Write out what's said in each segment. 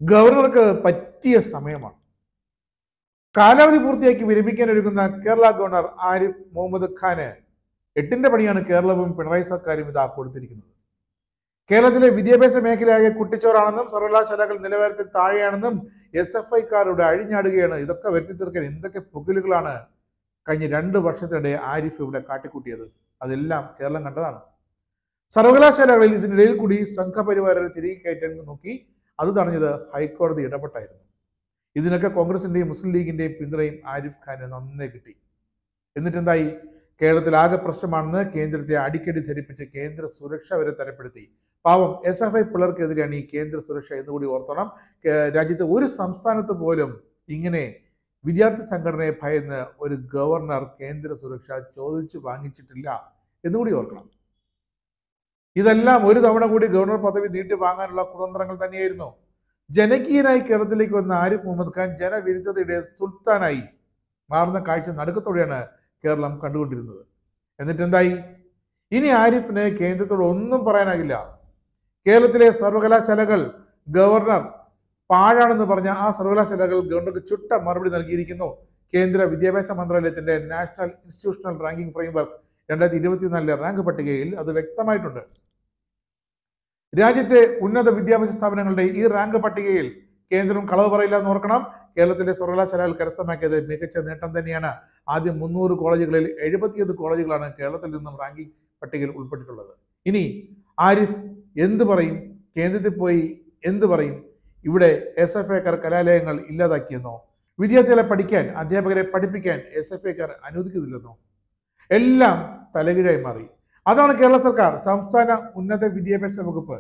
ഗവർണർക്ക് പറ്റിയ സമയമാണ്. കാലാവധി പൂർത്തിയാക്കി വിരമിക്കാൻ ഒരുങ്ങുന്ന കേരള ഗവർണർ ആരിഫ് മുഹമ്മദ് ഖാന് 8ന്റെ പണിയാണ് കേരളവും പിണറായി സർക്കാരും ഇതാ കൊടുത്തിരിക്കുന്നത്. കേരളത്തിലെ വിദ്യാഭ്യാസ മേഖലയാകെ കുട്ടിച്ചോറാണെന്നും സർവകലാശാലകൾ നിലവാരത്തിൽ താഴെയാണെന്നും SFIക്കാരുടെ അഴിഞ്ഞാടുകയാണ്. ഇതൊക്കെ വരുത്തി തീർക്കാൻ എന്തൊക്കെ പുകലുകളാണ് കഴിഞ്ഞ 2 വർഷത്തിനിടെ ആരിഫ് ഇവിടെ കാട്ടിക്കൂട്ടിയത്. അതെല്ലാം കേരളം കണ്ടതാണ്. സർവകലാശാലകളിൽ ഇതിനിടയിൽ കൂടി സംഘപരിവാരരെ തിരികെ കയറ്റാൻ നോക്കി. അത് തടഞ്ഞത് ഹൈക്കോടതി ഇടപെട്ടായിരുന്നു. ഇതിനൊക്കെ കോൺഗ്രസിന്റെയും മുസ്ലിം ലീഗിന്റെയും പിന്തുണയും ആരിഫ് ഖാന് നന്നേ കിട്ടി. എന്നിട്ടെന്തായി? കേരളത്തിൽ ആകെ പ്രശ്നമാണെന്ന് കേന്ദ്രത്തെ അടിക്കടി ധരിപ്പിച്ച് കേന്ദ്ര സുരക്ഷ വരെ തരപ്പെടുത്തി. പാവം SFI പിള്ളേർക്കെതിരെയാണ് ഈ കേന്ദ്ര സുരക്ഷ എന്നുകൂടി ഓർത്തോണം. രാജ്യത്തെ ഒരു സംസ്ഥാനത്ത് പോലും ഇങ്ങനെ വിദ്യാർത്ഥി സംഘടനയെ ഭയന്ന് ഒരു ഗവർണർ കേന്ദ്ര സുരക്ഷ ചോദിച്ചു വാങ്ങിച്ചിട്ടില്ല എന്നുകൂടി ഓർക്കണം. ഇതെല്ലാം ഒരു തവണ കൂടി ഗവർണർ പദവി നീട്ടി വാങ്ങാനുള്ള കുതന്ത്രങ്ങൾ തന്നെയായിരുന്നു. ജനകീയനായി കേരളത്തിലേക്ക് വന്ന ആരിഫ് മുഹമ്മദ് ഖാൻ ജനവിരുദ്ധതയുടെ സുൽത്താനായി മാറുന്ന കാഴ്ച നടുക്കത്തോടെയാണ് കേരളം കണ്ടുകൊണ്ടിരുന്നത്. എന്നിട്ട് എന്തായി? ഇനി ആരിഫിന് കേന്ദ്രത്തോട് ഒന്നും പറയാനാകില്ല. കേരളത്തിലെ സർവകലാശാലകൾ ഗവർണർ പാഴാണെന്ന് പറഞ്ഞ ആ സർവകലാശാലകൾ ഗവർണർക്ക് ചുട്ട മറുപടി നൽകിയിരിക്കുന്നു. കേന്ദ്ര വിദ്യാഭ്യാസ മന്ത്രാലയത്തിന്റെ national institutional ranking framework 2024 rank പട്ടികയിൽ അത് വ്യക്തമായിട്ടുണ്ട്. രാജ്യത്തെ ഉന്നത വിദ്യാഭ്യാസ സ്ഥാപനങ്ങളുടെ ഈ റാങ്ക് പട്ടികയിൽ കേന്ദ്രം കളവ് പറയില്ല എന്ന് ഓർക്കണം. കേരളത്തിലെ സർവകലാശാലകൾ കരസ്ഥമാക്കിയത് മികച്ച നേട്ടം തന്നെയാണ്. ആദ്യം 300 കോളേജുകളിൽ 71 കോളേജുകളാണ് കേരളത്തിൽ നിന്നും റാങ്കിംഗ് പട്ടികയിൽ ഉൾപ്പെട്ടിട്ടുള്ളത്. ഇനി ആരിഫ് എന്ത് പറയും? കേന്ദ്രത്തിൽ പോയി എന്ത് പറയും? ഇവിടെ SFIക്കാർ കലാലയങ്ങൾ ഇല്ലാതാക്കിയെന്നോ? വിദ്യാർത്ഥികളെ പഠിക്കാൻ, അധ്യാപകരെ പഠിപ്പിക്കാൻ SFIക്കാർ അനുവദിക്കുന്നില്ലെന്നോ? എല്ലാം തലകീഴായി മാറി. അതാണ് കേരള സർക്കാർ, സംസ്ഥാന ഉന്നത വിദ്യാഭ്യാസ വകുപ്പ്.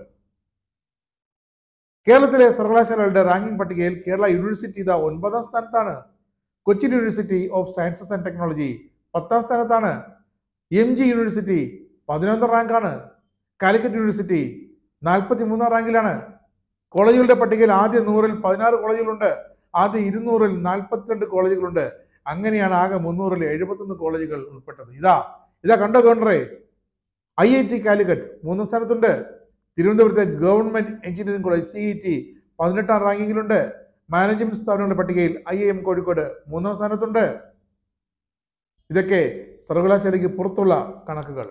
കേരളത്തിലെ സർവകലാശാലകളുടെ റാങ്കിംഗ് പട്ടികയിൽ കേരള യൂണിവേഴ്സിറ്റി ഇതാ 9ാം സ്ഥാനത്താണ്. Cochin university of sciences and technology 10ാം സ്ഥാനത്താണ്. MG യൂണിവേഴ്സിറ്റി 11ാം റാങ്കാണ്. കാലിക്കറ്റ് യൂണിവേഴ്സിറ്റി 43ാം റാങ്കിലാണ്. കോളേജുകളുടെ പട്ടികയിൽ ആദ്യ 100-ൽ 16 കോളേജുകളുണ്ട്. ആദ്യ 200-ൽ 42 കോളേജുകളുണ്ട്. അങ്ങനെയാണ് ആകെ 300-ൽ 71 കോളേജുകൾ ഉൾപ്പെട്ടത്. ഇതാ കണ്ടോ ഗവർണറെ? IIT കാലിക്കറ്റ് 3ാം സ്ഥാനത്തുണ്ട്. തിരുവനന്തപുരത്തെ ഗവൺമെന്റ് എഞ്ചിനീയറിംഗ് കോളേജ് CET 18ാം റാങ്കിങ്ങിലുണ്ട്. മാനേജ്മെന്റ് സ്ഥാപനങ്ങളുടെ പട്ടികയിൽ IIM കോഴിക്കോട് 3ാം സ്ഥാനത്തുണ്ട്. ഇതൊക്കെ സർവകലാശാലയ്ക്ക് പുറത്തുള്ള കണക്കുകൾ.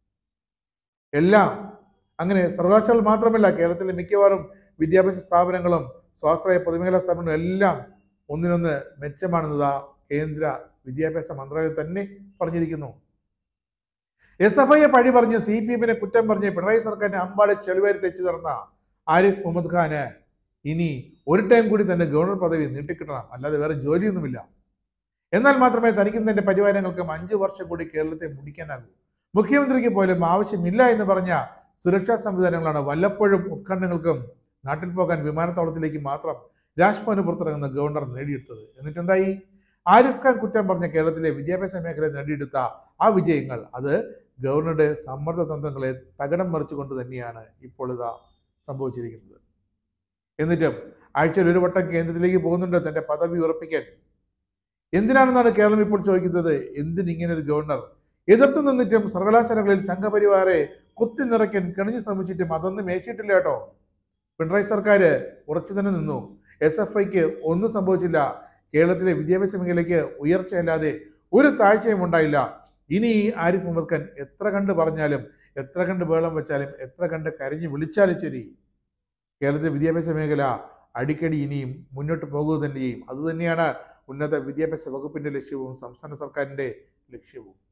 എല്ലാം അങ്ങനെ സർവകലാശാല മാത്രമല്ല, കേരളത്തിലെ മിക്കവാറും വിദ്യാഭ്യാസ സ്ഥാപനങ്ങളും സ്വാശ്രയ പൊതുമേഖലാ സ്ഥാപനങ്ങളും എല്ലാം ഒന്നിനൊന്ന് മെച്ചമാണെന്നതാ കേന്ദ്ര വിദ്യാഭ്യാസ മന്ത്രാലയം തന്നെ പറഞ്ഞിരിക്കുന്നു. SFIയെ പഴി പറഞ്ഞ് CPMനെ കുറ്റം പറഞ്ഞ് പിണറായി സർക്കാരിനെ അമ്പാടെ ചെളിവാരി തെച്ചു നടന്ന ആരിഫ് മുഹമ്മദ് ഖാന് ഇനി ഒരു ടൈം കൂടി തന്നെ ഗവർണർ പദവി നീട്ടിക്കിട്ടണം, അല്ലാതെ വേറെ ജോലിയൊന്നുമില്ല. എന്നാൽ മാത്രമേ തനിക്കും തന്റെ പരിവാരങ്ങൾക്കും 5 വർഷം കൂടി കേരളത്തെ മുടിക്കാനാകൂ. മുഖ്യമന്ത്രിക്ക് പോലും ആവശ്യമില്ല എന്ന് പറഞ്ഞ സുരക്ഷാ സംവിധാനങ്ങളാണ് വല്ലപ്പോഴും ഉത്കണ്ഠങ്ങൾക്കും നാട്ടിൽ പോകാൻ വിമാനത്താവളത്തിലേക്ക് മാത്രം രാജ്ഭവന് പുറത്തിറങ്ങുന്ന ഗവർണർ നേടിയെടുത്തത്. എന്നിട്ടെന്തായി? ആരിഫ് ഖാൻ കുറ്റം പറഞ്ഞ കേരളത്തിലെ വിദ്യാഭ്യാസ മേഖല നേടിയെടുത്ത ആ വിജയങ്ങൾ അത് ഗവർണറുടെ സമ്മർദ്ദ തന്ത്രങ്ങളെ തകിടം മറിച്ചുകൊണ്ട് തന്നെയാണ് ഇപ്പോൾ ഇതാ സംഭവിച്ചിരിക്കുന്നത്. എന്നിട്ടും ആഴ്ചയിൽ ഒരു വട്ടം കേന്ദ്രത്തിലേക്ക് പോകുന്നുണ്ട് തന്റെ പദവി ഉറപ്പിക്കാൻ. എന്തിനാണെന്നാണ് കേരളം ഇപ്പോൾ ചോദിക്കുന്നത്. എന്തിനിങ്ങനെ ഒരു ഗവർണർ? എതിർത്ത് നിന്നിട്ടും സർവകലാശാലകളിൽ സംഘപരിവാരെ കുത്തി നിറയ്ക്കാൻ കണിഞ്ഞു ശ്രമിച്ചിട്ടും അതൊന്നും മേശിയിട്ടില്ല കേട്ടോ. പിണറായി സർക്കാർ ഉറച്ചു തന്നെ നിന്നു. SFIക്ക് ഒന്നും സംഭവിച്ചില്ല. കേരളത്തിലെ വിദ്യാഭ്യാസ മേഖലയ്ക്ക് ഉയർച്ചയല്ലാതെ ഒരു താഴ്ചയും ഉണ്ടായില്ല. ഇനി ഈ ആരിഫ് മുഹമ്മദ് ഖാൻ എത്ര കണ്ട് പറഞ്ഞാലും, എത്ര കണ്ട് ബഹളം വെച്ചാലും, എത്ര കണ്ട് കരഞ്ഞു വിളിച്ചാലും ശരി, കേരളത്തിലെ വിദ്യാഭ്യാസ മേഖല അടിക്കടി ഇനിയും മുന്നോട്ട് പോകുക തന്നെ ചെയ്യും. അതുതന്നെയാണ് ഉന്നത വിദ്യാഭ്യാസ വകുപ്പിന്റെ ലക്ഷ്യവും സംസ്ഥാന സർക്കാരിന്റെ ലക്ഷ്യവും.